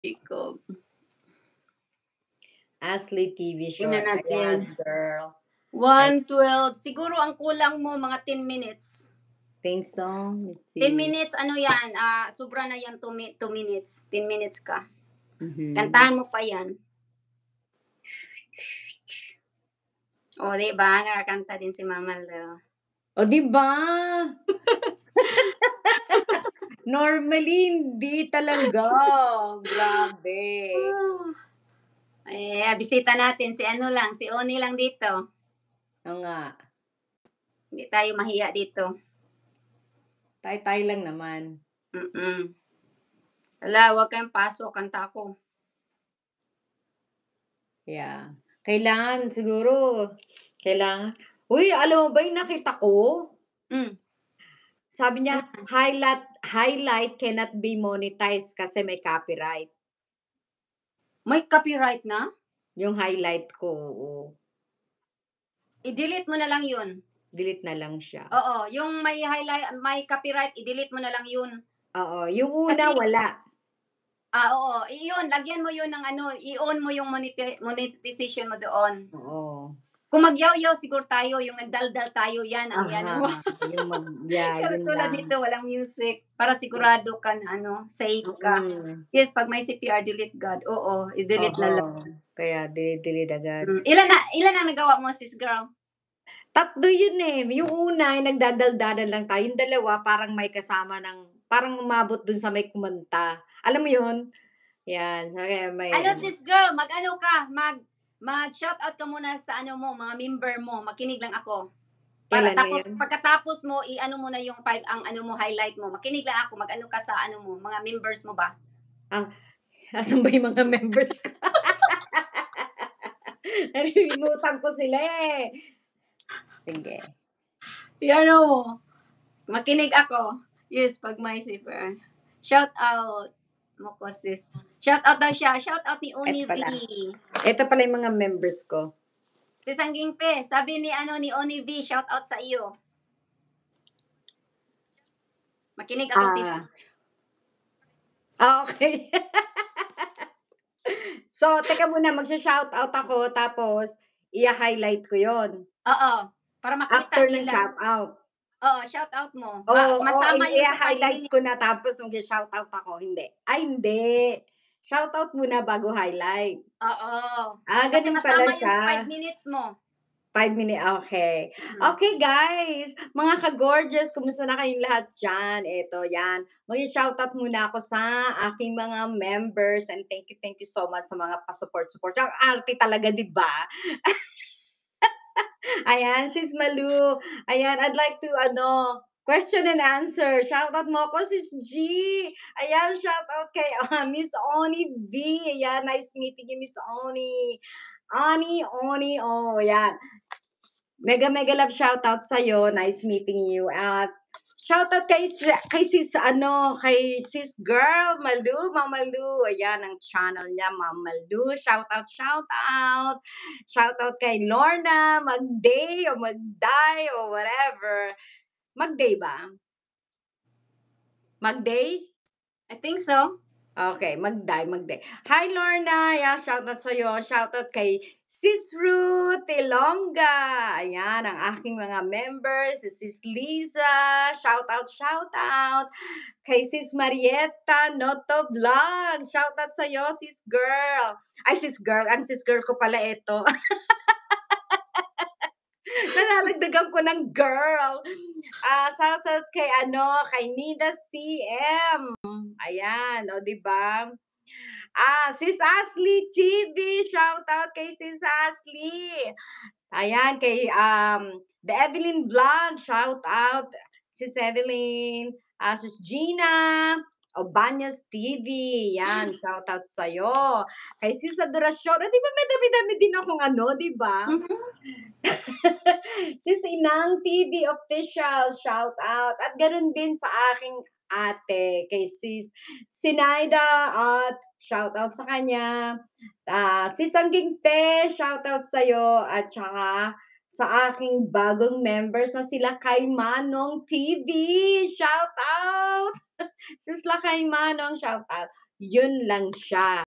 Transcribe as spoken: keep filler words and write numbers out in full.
Ikaw. Ashley T V Tingnan short, natin. ayan girl. Ay one twelve siguro ang kulang mo mga ten minutes. Think so? Let's ten see. minutes ano yan, ah, sobra na yan two mi two minutes, ten minutes ka. Mhm. Kantahan mo pa yan. Oh, 'di ba nakakanta din si Mama Lu. Oh, 'di ba? Normally hindi talaga, grabe. Eh, bisita natin si ano lang, si Oni lang dito. Oo nga. Hindi tayo mahiya dito. Tayo-tayo lang naman. Mm. Hala, wag kayong pasok, kanta ako. Yeah, kailangan siguro kailangan uy, alam mo ba yung nakita ko? Hmm. Sabi niya, Ano? highlight highlight cannot be monetized kasi may copyright. May copyright na? Yung highlight ko, oo. I-delete mo na lang yun. Delete na lang siya. Oo, yung may highlight may copyright, i-delete mo na lang yun. Oo, yung una Kasi wala. Ah, oo, iyon lagyan mo yun ng ano, i-on mo yung moneti monetization mo doon. Oo. Kung magyaw-yaw siguro tayo, yung nagdaldal tayo, yan ang Aha, i-ano mo. yung mag yeah, yun Katulad lang. nito walang music, para sigurado ka na ano, safe ka. Mm. Yes, 'pag may C P R, delete God, oo, i-delete na lang. Oo, kaya delete-delete agad. Hmm, ilan na ilan ang nagawa mo sis girl? Tatlo yun, eh, yung una yung nagdadaldalan lang tayo, yung dalawa parang may kasama ng parang umabot dun sa may kumanta, alam mo yun? Yan, kaya may Ano ano. sis girl, mag-ano ka, mag mag-shoutout ka muna sa ano mo, mga member mo, makinig lang ako. Para Kailan na tapos yun? pagkatapos mo i-ano mo na yung five ang ano mo, highlight mo, makinig lang ako, mag-ano ka sa ano mo, mga members mo ba. Ah, asan ba yung mga members ko? Nalilimutan ko sila, eh. Sige. I-ano mo, makinig ako. Yes, 'pag may C P R. Shoutout mo ko sis. Shoutout daw siya, shoutout ni Eto Oni V. pala. Eto pala yung mga members ko. Sis Anggingpe, sabi ni ano, ni Oni V, shoutout sa iyo. Makinig ako sis. Ah. Ah, okey. So, teka muna magsha-shoutout ako tapos i-ha-highlight ko yun? Oo, para makita After ng nila. shoutout? Oo, shoutout mo, ma Oo, o masama yun sa five i-ha-highlight minutes. ko na tapos magsa-shoutout ako, hindi? Ay hindi, shoutout muna bago highlight? Oo, Ah, kasi ganun pala masama yun sa five siya. minutes mo. five minute okey. Mm. Okey guys, mga ka-gorgeous, kumusta na kayong lahat diyan? Eto yan, magsa-shoutout muna ako sa aking mga members and thank you, thank you so much sa mga pa-support-support, ang arte talaga 'di ba? Ayan, Sis Malu, ayan I'd like to ano, question and answer, shoutout mo ako Sis G, ayan shoutout kay, ah, Miss Oni V, ayan nice meeting you Miss Oni. Oni, Oni, oh, yan. Mega, mega love shoutout sa'yo, nice meeting you at shoutout kay si kay sis ano, kay sis girl Malu, Mama Lu, ayan ang channel niya Mama Lu, shoutout, shoutout. Shoutout kay Lorna Magday o Magday o whatever. Magday ba? Magday? I think so. Okey, Magday, Magday. Hi Lorna, yeah, shoutout sa'yo, shoutout kay Sis Ruth Ilongga, ayan ang aking mga members, si Sis Liza, shoutout, shoutout. Kay Sis Marietta Noto Vlog, shoutout sa'yo sis girl. Ay sis girl, ang sis girl ko pala eto. Nadadagdagan ko ng girl. Ah, shoutout kay ano, kay Nida C M, ayan, oh, 'di ba? Ah, Sis Ashley T V, shoutout kay Sis Ashley. Ayan kay, um, The Evelyn Vlog, shoutout. Sis Evelyn, ah, Sis Gina Obanyas T V, yan shoutout sa'yo. Kay Sis Adoracion, oh, 'di ba may dami-dami din akong ano, 'di ba? Mhm. Sis Inang T V official, shoutout at ganon din sa aking ate, kay Sis Sinaida at shoutout sa kanya. Ah, Sis Anggingpe, shoutout sa'yo at tsaka sa aking bagong members na sila kay Manong T V, shoutout. Sila kay Manong, shoutout. Yun lang siya.